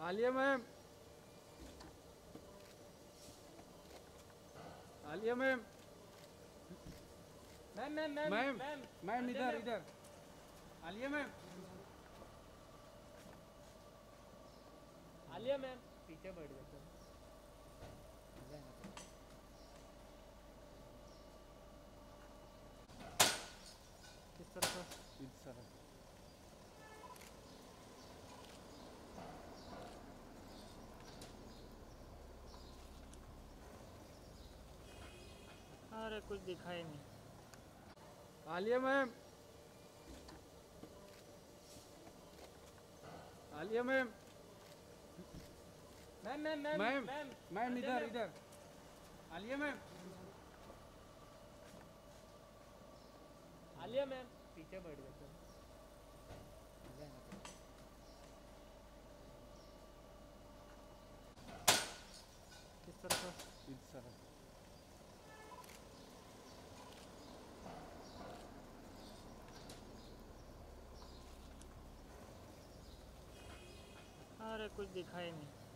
Alia ma'am, Alia ma'am, ma'am ma'am ma'am ma'am ma'am ma'am Alia इधर ma'am. इधर, Alia ma'am. Alia ma'am पीछे बैठ गए सर। किस तरह का? इस तरह। अरे कुछ दिखाई नहीं। Alia ma'am, Alia ma'am, ma'am ma'am ma'am ma'am ma'am ma'am Alia इधर मैम। इधर, आलिया मैम। आलिया मैम पीछे बैठ गए सर। किस तरह का? इस तरह। अरे कुछ दिखाई नहीं।